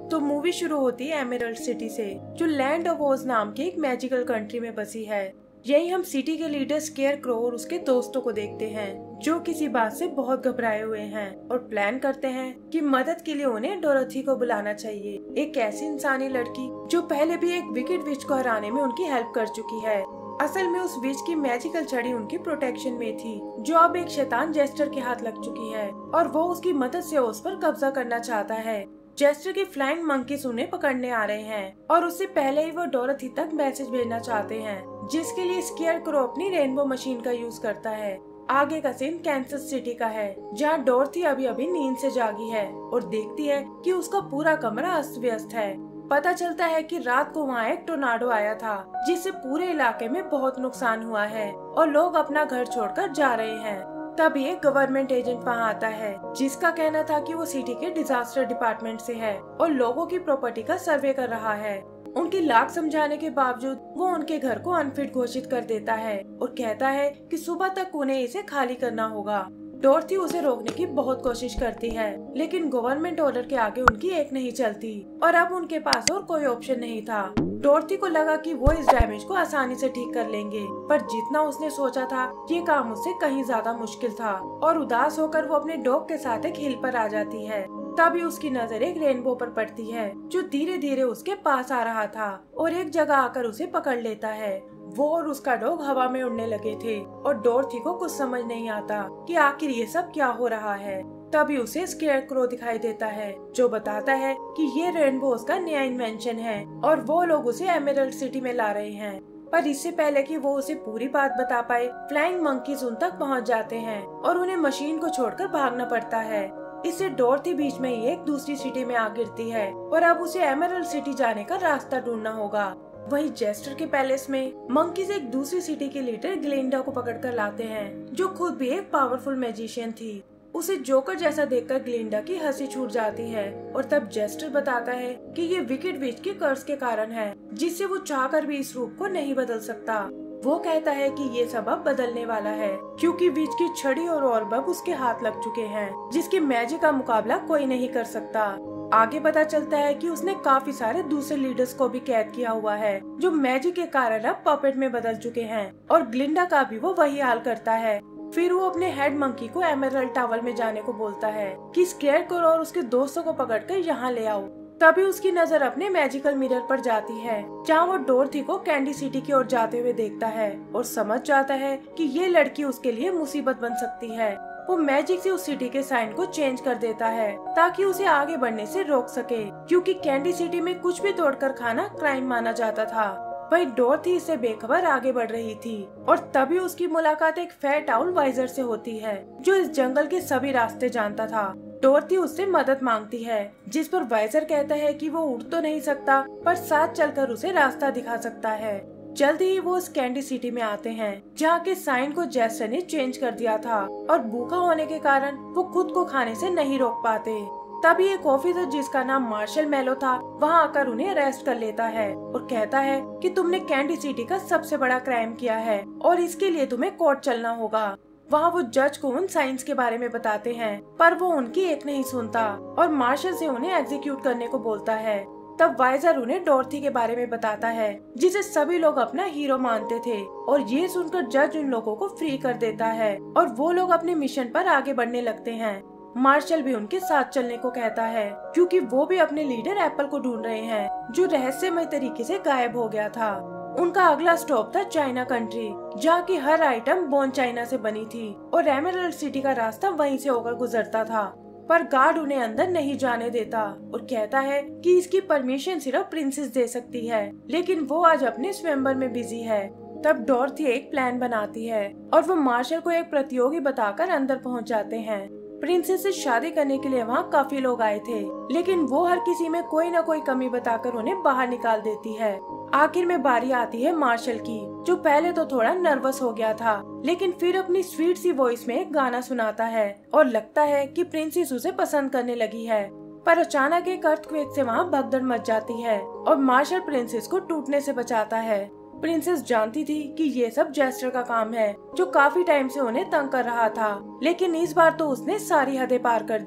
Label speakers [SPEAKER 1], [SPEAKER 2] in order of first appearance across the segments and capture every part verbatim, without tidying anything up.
[SPEAKER 1] तो मूवी शुरू होती है एमरल्ड सिटी से, जो लैंड ऑफ ओज नाम के एक मैजिकल कंट्री में बसी है। यही हम सिटी के लीडर स्केयर क्रो और उसके दोस्तों को देखते हैं, जो किसी बात से बहुत घबराए हुए हैं और प्लान करते हैं कि मदद के लिए उन्हें डोरोथी को बुलाना चाहिए, एक ऐसी इंसानी लड़की जो पहले भी एक विकेट विच को हराने में उनकी हेल्प कर चुकी है। असल में उस विच की मैजिकल छड़ी उनकी प्रोटेक्शन में थी, जो अब एक शैतान जेस्टर के हाथ लग चुकी है और वो उसकी मदद से उस पर कब्जा करना चाहता है। जेस्टर के फ्लाइंग मंकीज उन्हें पकड़ने आ रहे हैं और उससे पहले ही वो डोरोथी तक मैसेज भेजना चाहते हैं, जिसके लिए स्केयर क्रो अपनी रेनबो मशीन का यूज करता है। आगे का सीन कैंसस सिटी का है, जहाँ डोरोथी अभी अभी नींद से जागी है और देखती है कि उसका पूरा कमरा अस्त व्यस्त है। पता चलता है कि रात को वहाँ एक टोर्नाडो आया था, जिससे पूरे इलाके में बहुत नुकसान हुआ है और लोग अपना घर छोड़कर जा रहे हैं। तभी एक गवर्नमेंट एजेंट वहाँ आता है, जिसका कहना था कि वो सिटी के डिजास्टर डिपार्टमेंट से है और लोगों की प्रॉपर्टी का सर्वे कर रहा है। उनकी लाख समझाने के बावजूद वो उनके घर को अनफिट घोषित कर देता है और कहता है कि सुबह तक उन्हें इसे खाली करना होगा। डोरोथी उसे रोकने की बहुत कोशिश करती है, लेकिन गवर्नमेंट ऑर्डर के आगे उनकी एक नहीं चलती और अब उनके पास और कोई ऑप्शन नहीं था। डोरोथी को लगा कि वो इस डैमेज को आसानी से ठीक कर लेंगे, पर जितना उसने सोचा था ये काम उससे कहीं ज्यादा मुश्किल था और उदास होकर वो अपने डॉग के साथ एक हिल पर आ जाती है। तभी उसकी नजर एक रेनबो पर पड़ती है, जो धीरे धीरे उसके पास आ रहा था और एक जगह आकर उसे पकड़ लेता है। वो और उसका डॉग हवा में उड़ने लगे थे और डोरोथी को कुछ समझ नहीं आता कि आखिर ये सब क्या हो रहा है। तभी उसे स्केयर क्रो दिखाई देता है, जो बताता है कि ये रेनबो उसका नया इन्वेंशन है और वो लोग उसे एमरल्ड सिटी में ला रहे हैं। पर इससे पहले कि वो उसे पूरी बात बता पाए, फ्लाइंग मंकीज उन तक पहुंच जाते हैं और उन्हें मशीन को छोड़कर भागना पड़ता है। इससे डोरोथी बीच में ही एक दूसरी सिटी में आ गिरती है और अब उसे एमरल्ड सिटी जाने का रास्ता ढूंढना होगा। वहीं जेस्टर के पैलेस में मंकीज एक दूसरी सिटी के लीडर ग्लिंडा को पकड़कर लाते हैं, जो खुद भी एक पावरफुल मैजिशियन थी। उसे जोकर जैसा देखकर ग्लिंडा की हंसी छूट जाती है और तब जेस्टर बताता है कि ये विकेट विच के कर्ज के कारण है, जिससे वो चाहकर भी इस रूप को नहीं बदल सकता। वो कहता है कि ये सब अब बदलने वाला है, क्योंकि विच की छड़ी और ऑर्ब अब उसके हाथ लग चुके हैं, जिसकी मैजिक का मुकाबला कोई नहीं कर सकता। आगे पता चलता है कि उसने काफी सारे दूसरे लीडर्स को भी कैद किया हुआ है, जो मैजिक के कारण अब पपेट में बदल चुके हैं और ग्लिंडा का भी वो वही हाल करता है। फिर वो अपने हेड मंकी को एमरल्ड टावर में जाने को बोलता है कि स्केयर क्रो और उसके दोस्तों को पकड़कर यहाँ ले आओ। तभी उसकी नजर अपने मैजिकल मिरर पर जाती है, जहाँ वो डोरोथी को कैंडी सिटी की ओर जाते हुए देखता है और समझ जाता है कि ये लड़की उसके लिए मुसीबत बन सकती है। वो मैजिक से उस सिटी के साइन को चेंज कर देता है ताकि उसे आगे बढ़ने से रोक सके, क्योंकि कैंडी सिटी में कुछ भी तोड़कर खाना क्राइम माना जाता था। वही डोरोथी इससे बेखबर आगे बढ़ रही थी और तभी उसकी मुलाकात एक फैट आउल वाइजर से होती है, जो इस जंगल के सभी रास्ते जानता था। डोरोथी उससे मदद मांगती है, जिस पर वाइजर कहता है कि वो उड़ तो नहीं सकता, पर साथ चलकर उसे रास्ता दिखा सकता है। जल्द ही वो उस कैंडी सिटी में आते हैं, जहाँ के साइन को जेस्टर ने चेंज कर दिया था और भूखा होने के कारण वो खुद को खाने से नहीं रोक पाते। तभी एक ऑफिसर जिसका नाम मार्शल मेलो था वहाँ आकर उन्हें अरेस्ट कर लेता है और कहता है कि तुमने कैंडी सिटी का सबसे बड़ा क्राइम किया है और इसके लिए तुम्हें कोर्ट चलना होगा। वहाँ वो जज को उन साइंस के बारे में बताते हैं, पर वो उनकी एक नहीं सुनता और मार्शल से उन्हें एग्जीक्यूट करने को बोलता है। तब वाइजर उन्हें डोरोथी के बारे में बताता है, जिसे सभी लोग अपना हीरो मानते थे, और ये सुनकर जज उन लोगों को फ्री कर देता है और वो लोग अपने मिशन पर आगे बढ़ने लगते हैं। मार्शल भी उनके साथ चलने को कहता है, क्योंकि वो भी अपने लीडर एप्पल को ढूंढ रहे हैं, जो रहस्यमय तरीके से गायब हो गया था। उनका अगला स्टॉप था चाइना कंट्री, जहाँ की हर आइटम बोन चाइना से बनी थी और एमरल्ड सिटी का रास्ता वहीं से होकर गुजरता था। पर गार्ड उन्हें अंदर नहीं जाने देता और कहता है कि इसकी परमिशन सिर्फ प्रिंसेस दे सकती है, लेकिन वो आज अपने स्वयंवर में बिजी है। तब डोरोथी एक प्लान बनाती है और वो मार्शल को एक प्रतियोगी बताकर अंदर पहुंच जाते हैं। प्रिंसेस से शादी करने के लिए वहाँ काफी लोग आए थे, लेकिन वो हर किसी में कोई न कोई कमी बताकर उन्हें बाहर निकाल देती है। आखिर में बारी आती है मार्शल की, जो पहले तो थोड़ा नर्वस हो गया था, लेकिन फिर अपनी स्वीट सी वॉइस में एक गाना सुनाता है और लगता है कि प्रिंसेस उसे पसंद करने लगी है। पर अचानक एक अर्थक्वेक से वहाँ भगदड़ मच जाती है और मार्शल प्रिंसेस को टूटने से बचाता है। प्रिंसेस जानती थी कि ये सब जेस्टर का काम है, जो काफी टाइम से उन्हें तंग कर रहा था, लेकिन इस बार तो उसने सारी हदें पार कर दी।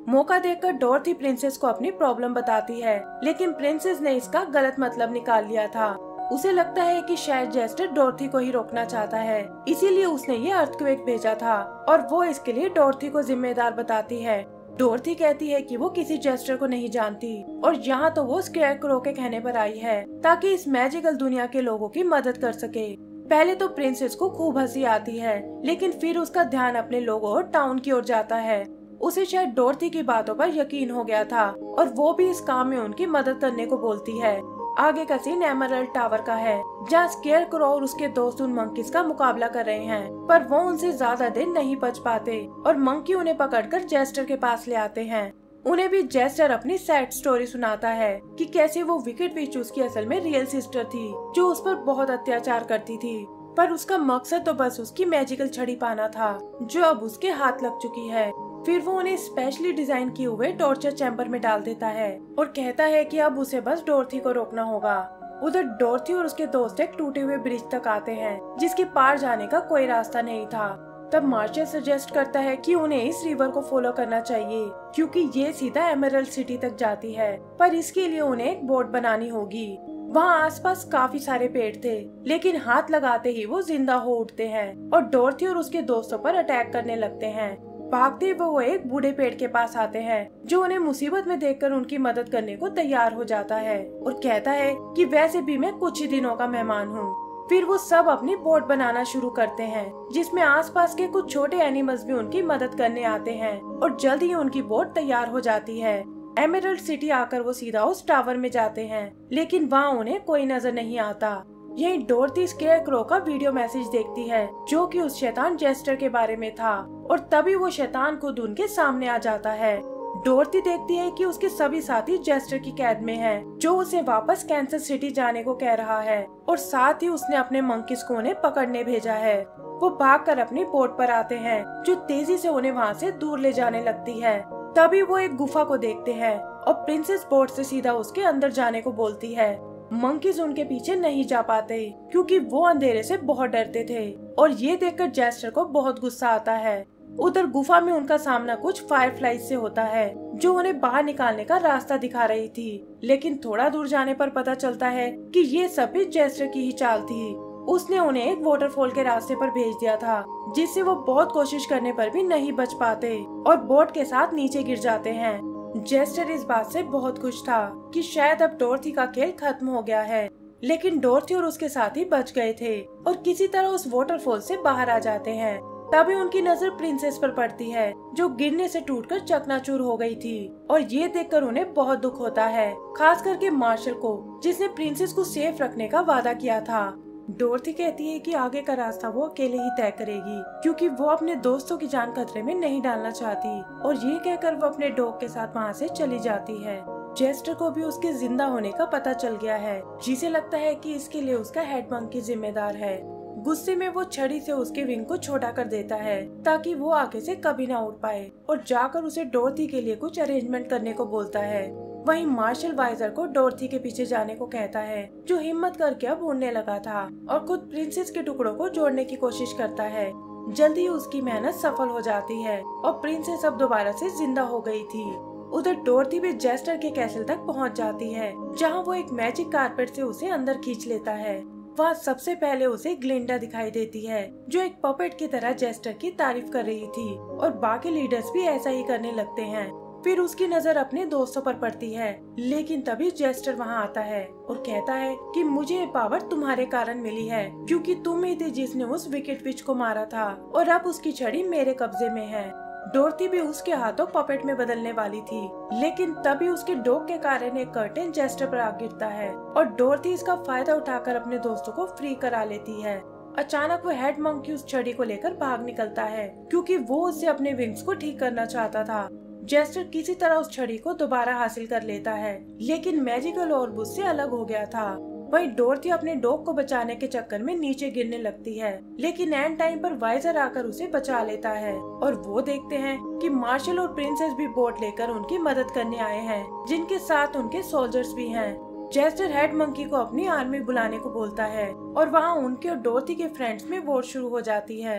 [SPEAKER 1] मौका देखकर डोरथी प्रिंसेस को अपनी प्रॉब्लम बताती है, लेकिन प्रिंसेस ने इसका गलत मतलब निकाल लिया था। उसे लगता है कि शायद जेस्टर डोरथी को ही रोकना चाहता है, इसीलिए उसने ये अर्थक्वेक भेजा था और वो इसके लिए डोरथी को जिम्मेदार बताती है। डोरथी कहती है कि वो किसी जेस्टर को नहीं जानती और यहाँ तो वो स्केयरक्रो के कहने पर आई है ताकि इस मैजिकल दुनिया के लोगों की मदद कर सके। पहले तो प्रिंसेस को खूब हंसी आती है, लेकिन फिर उसका ध्यान अपने लोगों और टाउन की ओर जाता है। उसे शायद डोरथी की बातों पर यकीन हो गया था और वो भी इस काम में उनकी मदद करने को बोलती है। आगे का सीन एमरल्ड टावर का है, जहाँ स्केयरक्रो और उसके दोस्त उन मंकीज का मुकाबला कर रहे हैं, पर वो उनसे ज्यादा देर नहीं बच पाते और मंकी उन्हें पकड़कर जेस्टर के पास ले आते हैं। उन्हें भी जेस्टर अपनी सैड स्टोरी सुनाता है कि कैसे वो विकेट विच उसकी असल में रियल सिस्टर थी जो उस पर बहुत अत्याचार करती थी, पर उसका मकसद तो बस उसकी मैजिकल छड़ी पाना था जो अब उसके हाथ लग चुकी है। फिर वो उन्हें स्पेशली डिजाइन किए हुए टॉर्चर चैम्बर में डाल देता है और कहता है कि अब उसे बस डोरथी को रोकना होगा। उधर डोरथी और उसके दोस्त एक टूटे हुए ब्रिज तक आते हैं जिसके पार जाने का कोई रास्ता नहीं था। तब मार्शल सजेस्ट करता है कि उन्हें इस रिवर को फॉलो करना चाहिए क्योंकि ये सीधा एमरल्ड सिटी तक जाती है, पर इसके लिए उन्हें एक बोट बनानी होगी। वहाँ आसपास काफी सारे पेड़ थे, लेकिन हाथ लगाते ही वो जिंदा हो उठते हैं और डोरथी और उसके दोस्तों पर अटैक करने लगते हैं। भागते हुए वो एक बूढ़े पेड़ के पास आते हैं जो उन्हें मुसीबत में देखकर उनकी मदद करने को तैयार हो जाता है और कहता है कि वैसे भी मैं कुछ ही दिनों का मेहमान हूँ। फिर वो सब अपनी बोट बनाना शुरू करते हैं जिसमें आसपास के कुछ छोटे एनिमल्स भी उनकी मदद करने आते हैं और जल्द ही उनकी बोट तैयार हो जाती है। एमरल्ड सिटी आकर वो सीधा उस टावर में जाते हैं, लेकिन वहाँ उन्हें कोई नजर नहीं आता। यही डोरथी स्केयरक्रो का वीडियो मैसेज देखती है जो कि उस शैतान जेस्टर के बारे में था और तभी वो शैतान खुद उनके सामने आ जाता है। डोरथी देखती है कि उसके सभी साथी जेस्टर की कैद में हैं, जो उसे वापस कैंसर सिटी जाने को कह रहा है और साथ ही उसने अपने मंकीज को उन्हें पकड़ने भेजा है। वो भागकर अपनी बोट पर आते हैं जो तेजी से उन्हें वहाँ से दूर ले जाने लगती है। तभी वो एक गुफा को देखते हैं और प्रिंसेस बोट से सीधा उसके अंदर जाने को बोलती है। मंकीज उनके पीछे नहीं जा पाते क्योंकि वो अंधेरे से बहुत डरते थे और ये देखकर जेस्टर को बहुत गुस्सा आता है। उधर गुफा में उनका सामना कुछ फायरफ्लाइज से होता है जो उन्हें बाहर निकालने का रास्ता दिखा रही थी, लेकिन थोड़ा दूर जाने पर पता चलता है कि ये सब भी जेस्टर की ही चाल थी। उसने उन्हें एक वाटरफॉल के रास्ते पर भेज दिया था जिससे वो बहुत कोशिश करने पर भी नहीं बच पाते और बोट के साथ नीचे गिर जाते हैं। जेस्टर इस बात से बहुत खुश था कि शायद अब डोरथी का खेल खत्म हो गया है, लेकिन डोरथी और उसके साथी बच गए थे और किसी तरह उस वाटरफॉल से बाहर आ जाते हैं। तभी उनकी नजर प्रिंसेस पर पड़ती है जो गिरने से टूटकर चकनाचूर हो गई थी और ये देखकर उन्हें बहुत दुख होता है, खास करके मार्शल को जिसने प्रिंसेस को सेफ रखने का वादा किया था। डोरथी कहती है कि आगे का रास्ता वो अकेले ही तय करेगी क्योंकि वो अपने दोस्तों की जान खतरे में नहीं डालना चाहती और ये कहकर वो अपने डॉग के साथ वहाँ से चली जाती है। जेस्टर को भी उसके जिंदा होने का पता चल गया है, जिसे लगता है कि इसके लिए उसका हेड मंकी जिम्मेदार है। गुस्से में वो छड़ी से उसके विंग को छोटा कर देता है ताकि वो आगे से कभी ना उड़ पाए और जाकर उसे डोरथी के लिए कुछ अरेंजमेंट करने को बोलता है। वहीं मार्शल वाइजर को डोरथी के पीछे जाने को कहता है जो हिम्मत करके अब उड़ने लगा था और खुद प्रिंसेस के टुकड़ों को जोड़ने की कोशिश करता है। जल्दी उसकी मेहनत सफल हो जाती है और प्रिंसेस अब दोबारा से जिंदा हो गई थी। उधर डोरथी भी जेस्टर के कैसल तक पहुंच जाती है जहां वो एक मैजिक कारपेट से उसे अंदर खींच लेता है। वहाँ सबसे पहले उसे ग्लिंडा दिखाई देती है जो एक पपेट की तरह जेस्टर की तारीफ कर रही थी और बाकी लीडर्स भी ऐसा ही करने लगते हैं। फिर उसकी नजर अपने दोस्तों पर पड़ती है, लेकिन तभी जेस्टर वहाँ आता है और कहता है कि मुझे ये पावर तुम्हारे कारण मिली है क्योंकि तुम ही थे जिसने उस विकेट विच को मारा था और अब उसकी छड़ी मेरे कब्जे में है। डोरथी भी उसके हाथों पपेट में बदलने वाली थी, लेकिन तभी उसके डॉग के कारण एक कर्टेन जेस्टर पर आ गिरता है और डोरथी इसका फायदा उठाकर अपने दोस्तों को फ्री करा लेती है। अचानक वो हेड मंकी उस छड़ी को लेकर भाग निकलता है क्योंकि वो उससे अपने विंग्स को ठीक करना चाहता था। जेस्टर किसी तरह उस छड़ी को दोबारा हासिल कर लेता है, लेकिन मैजिकल ऑर्ब उससे अलग हो गया था। वहीं डोरथी अपने डॉग को बचाने के चक्कर में नीचे गिरने लगती है, लेकिन एंड टाइम पर वाइजर आकर उसे बचा लेता है और वो देखते हैं कि मार्शल और प्रिंसेस भी बोट लेकर उनकी मदद करने आए हैं, जिनके साथ उनके सोल्जर्स भी हैं। जेस्टर हेड मंकी को अपनी आर्मी बुलाने को बोलता है और वहाँ उनके और डोरथी के फ्रेंड्स में वॉर शुरू हो जाती है।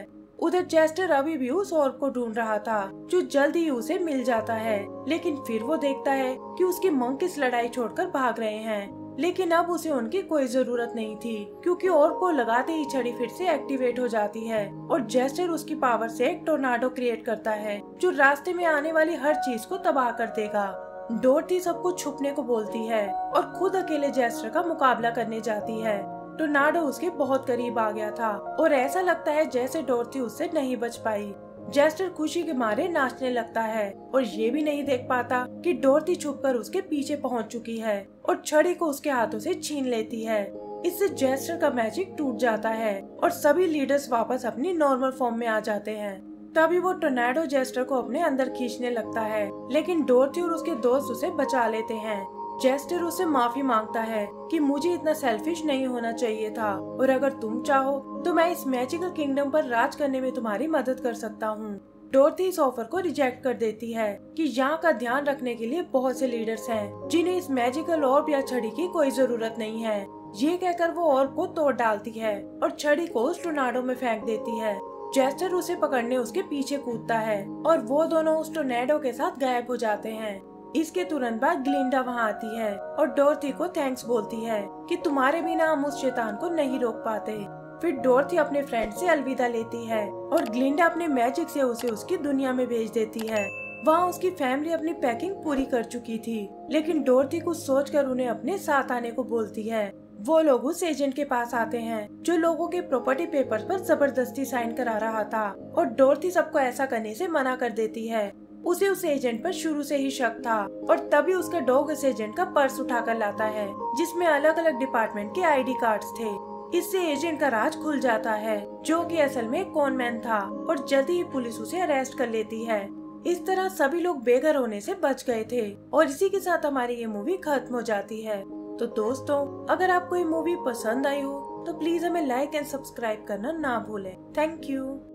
[SPEAKER 1] उधर जेस्टर अभी भी उस ऑर्ब को ढूंढ रहा था जो जल्द ही उसे मिल जाता है, लेकिन फिर वो देखता है कि उसके मंकीस लड़ाई छोड़कर भाग रहे हैं। लेकिन अब उसे उनकी कोई जरूरत नहीं थी, क्योंकि ऑर्ब को लगाते ही छड़ी फिर से एक्टिवेट हो जाती है और जेस्टर उसकी पावर से एक टोर्नाडो क्रिएट करता है जो रास्ते में आने वाली हर चीज को तबाह कर देगा। डोरथी सबको छुपने को बोलती है और खुद अकेले जेस्टर का मुकाबला करने जाती है। टोर्नाडो उसके बहुत करीब आ गया था और ऐसा लगता है जैसे डोरथी उससे नहीं बच पाई। जेस्टर खुशी के मारे नाचने लगता है और ये भी नहीं देख पाता कि डोरथी छुपकर उसके पीछे पहुंच चुकी है और छड़ी को उसके हाथों से छीन लेती है। इससे जेस्टर का मैजिक टूट जाता है और सभी लीडर्स वापस अपनी नॉर्मल फॉर्म में आ जाते हैं। तभी वो टोर्नाडो जेस्टर को अपने अंदर खींचने लगता है, लेकिन डोरथी और उसके दोस्त उसे बचा लेते हैं। जेस्टर उससे माफी मांगता है कि मुझे इतना सेल्फिश नहीं होना चाहिए था और अगर तुम चाहो तो मैं इस मैजिकल किंगडम पर राज करने में तुम्हारी मदद कर सकता हूँ। डोरथी इस ऑफर को रिजेक्ट कर देती है कि यहाँ का ध्यान रखने के लिए बहुत से लीडर्स हैं जिन्हें इस मैजिकल ऑर्ब या छड़ी की कोई जरूरत नहीं है। ये कहकर वो ऑर्ब को तोड़ डालती है और छड़ी को उस टोर्नाडो में फेंक देती है। जेस्टर उसे पकड़ने उसके पीछे कूदता है और वो दोनों उस टोर्नेडो के साथ गायब हो जाते हैं। इसके तुरंत बाद ग्लिंडा वहाँ आती है और डोरथी को थैंक्स बोलती है कि तुम्हारे बिना हम उस शैतान को नहीं रोक पाते। फिर डोरथी अपने फ्रेंड से अलविदा लेती है और ग्लिंडा अपने मैजिक से उसे उसकी दुनिया में भेज देती है। वहाँ उसकी फैमिली अपनी पैकिंग पूरी कर चुकी थी, लेकिन डोरथी कुछ सोचकर उन्हें अपने साथ आने को बोलती है। वो लोग उस एजेंट के पास आते हैं जो लोगों के प्रॉपर्टी पेपर्स पर जबरदस्ती साइन करा रहा था और डोरथी सबको ऐसा करने से मना कर देती है। उसे उस एजेंट पर शुरू से ही शक था और तभी उसका डॉग उस एजेंट का पर्स उठाकर लाता है जिसमें अलग अलग डिपार्टमेंट के आईडी कार्ड्स थे। इससे एजेंट का राज खुल जाता है जो कि असल में कॉनमैन था और जल्दी ही पुलिस उसे अरेस्ट कर लेती है। इस तरह सभी लोग बेघर होने से बच गए थे और इसी के साथ हमारी ये मूवी खत्म हो जाती है। तो दोस्तों, अगर आपको ये मूवी पसंद आई हो तो प्लीज हमें लाइक एंड सब्सक्राइब करना ना भूलें। Thank you.